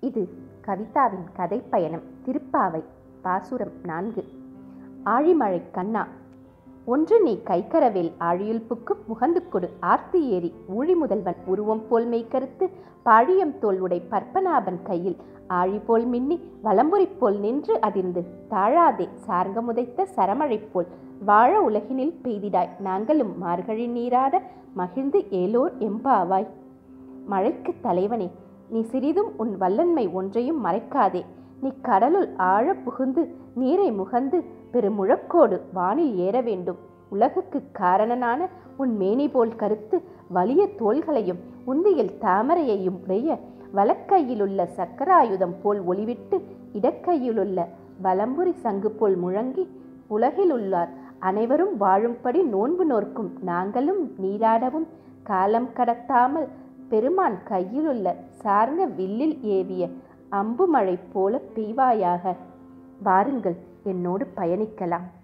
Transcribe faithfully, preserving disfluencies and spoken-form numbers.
இது கவிதாவின் கதை பயணம். திருப்பாவை பாசுரம் நான்கு. ஆழிமழை கண்ணா, ஒன்று நீ கைக்கரவேல் ஆழியுள் புக்கும் முகந்து கொடு ஆர்த்தி ஏறி ஊழி முதல்வன் உருவம் போல் மெய்கருத்து பாழியம் தோல் உடை பற்பநாபன் கையில் ஆழி போல் மின்னி வலம்புரி போல் நின்று அதிர்ந்து தாழாதே சார்ங்க முதைத்த சரமழை போல் வாழ உலகினில் பெய்திடாய் நாங்களும் மார்கழி நீராட மகிழ்ந்து ஏலோர் எம்பாவாய். மழைக்கு தலைவனே, நீ சிறிதும் உன் வல்லன்மை ஒன்றையும் மறைக்காதே. நீ கடலுள் ஆழ புகுந்து நீரை முகந்து பெருமுழக்கோடு வானில் ஏற வேண்டும். உலகுக்கு காரணனான உன் மேனி போல் கருத்து வலிய தோள்களையும் உந்தியில் தாமரையையும் உடைய வலக்கையிலுள்ள சக்கராயுதம் போல் ஒளிவிட்டு இடக்கையிலுள்ள வலம்புரி சங்கு போல் முழங்கி உலகிலுள்ளார் அனைவரும் வாழும்படி நோன்பு நோர்க்கும் நாங்களும் நீராடவும் காலம் கடத்தாமல் பெருமான் கையிலுள்ள சார்ந்த வில்லில் ஏவிய அம்பு மழை போல பெய்வாயாக. வாருங்கள், என்னோடு பயணிக்கலாம்.